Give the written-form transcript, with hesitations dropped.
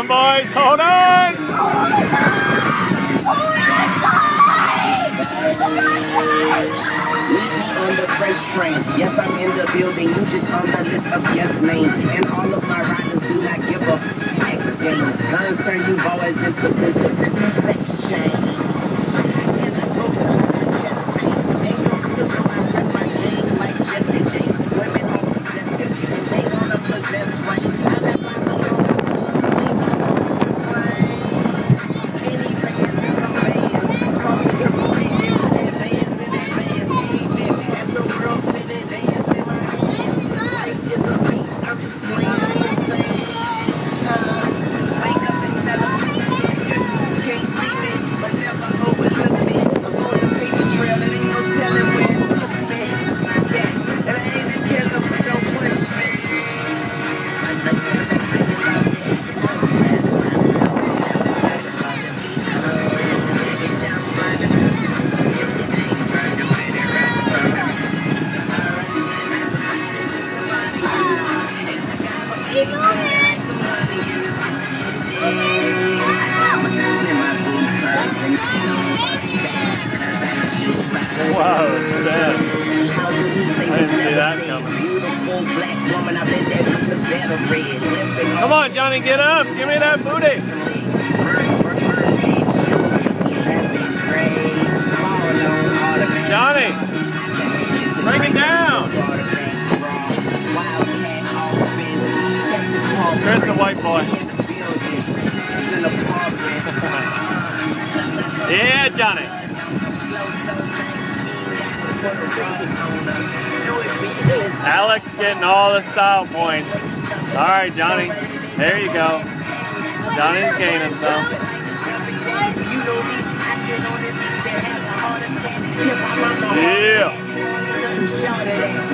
on, boys. Hold on. On the fresh train, yes, I'm in the building. You just on the list of yes names, and all of my riders do not give up. X games, guns turn you boys into sex change. And I spoke to my chest pain. Ain't no good, so I rep my game like Jesse James. Women are possessive, and they gonna possess right. I bet my soul sleep on the plane. Skinny pants and some bands. Call me the boy in advance. As the world spinning, dance in my hands. Life is a beach, I'm just playing in the sand. Wake up and smell a can't see me, but never overlook me. I'm on the paper trail, and ain't no telling where it took me. Yeah, and I ain't a killer, but don't push me. Wow, spin. I didn't see that coming. Come on, Johnny, get up. Give me that booty. Johnny, bring it down. Chris, the white boy. Yeah, Johnny. Alex getting all the style points. All right, Johnny. There you go. Johnny's gaining some. Yeah.